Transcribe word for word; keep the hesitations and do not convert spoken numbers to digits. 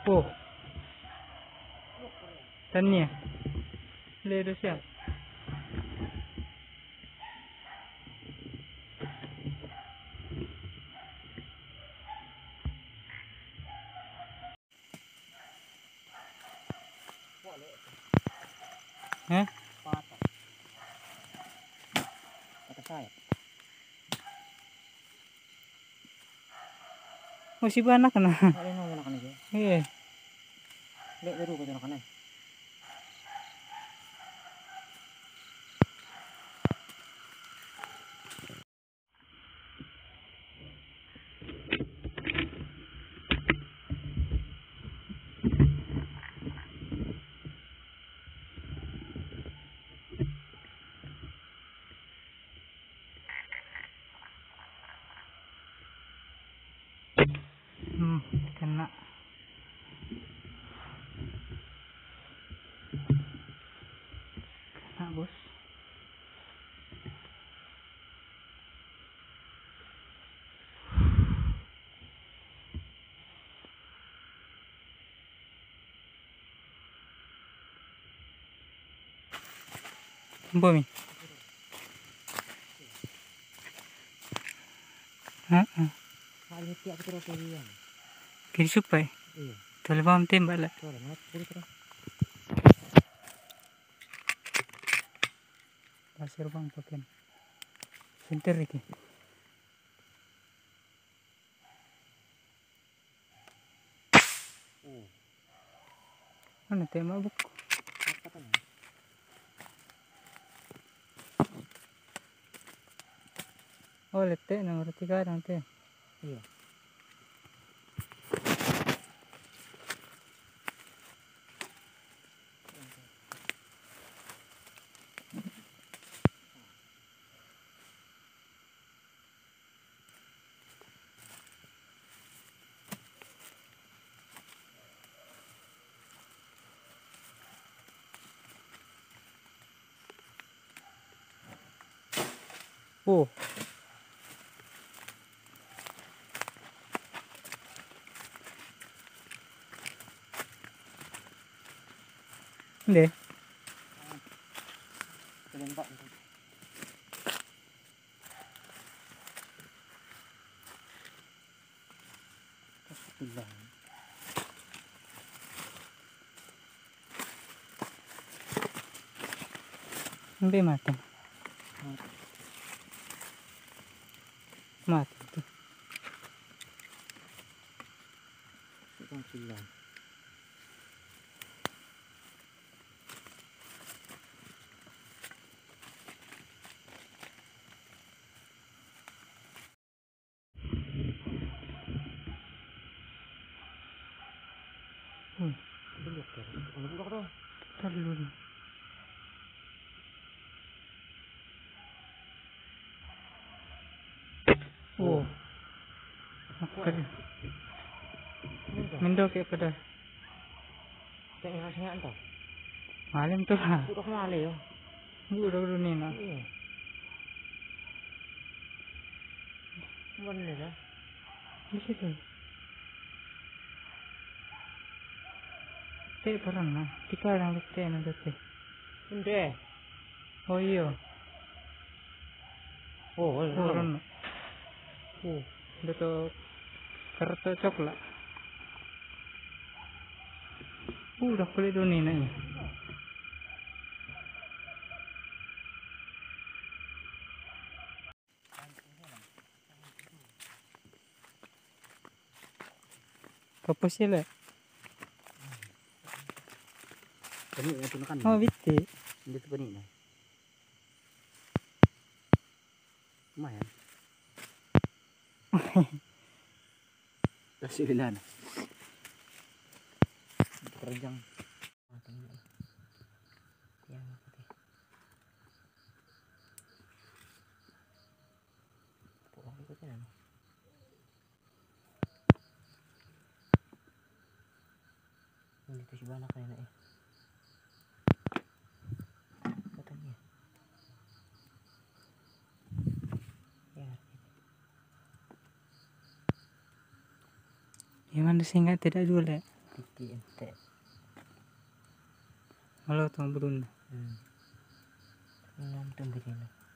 Oh. Tanya. Boleh dah siap. Eh? Patah. Patah sayap. Oh, si anak na. Alin mo muna ka na dyan? Eh. Lek, laro ko na ka na. Hmm, kena. Kena, bos. Apa mi? Ha ah. Halit tiap terus lagi. Kiri supai. Iya. Tole bam tembak lah. Tole mat kiri terus. Pasir bang pakai. Center iki. Oh. Mana tembak buku? Apa kan? Oh, letek nomor tiga nanti. Iya. Oh. Ini. Terlempak. Terus Sampai mati. Mati tu. Sedang silang. Hmm. Belok ter. Kalau buka tu. Tar dulu. Oh. Apa dia? Mendok ke pada. Tak nak sangat entah. Malam tu lah. Budak malam yo. Budak dulu ni nak. Iya. Mana dah? Di situ. Teh perang lah. Tiga orang teh nanti teh. Inde. Oh iya. Oh, oh, Oh, orang. Oh, betul. Kertas coklat. Uh, dah kulit tu ni nak. Kapal sila. Pani na tunakan. Oh, bitti. Hindi to pani na. Lumayan. Kasi ilan. Kerjang. Yang putih. Pulang ikutnya. Ini tuh si banak na eh. Katanya. Ya. Yang mana sih enggak tidak dulu. Tiki ente. Halo, tong burun. Hmm. Enam tuh begini.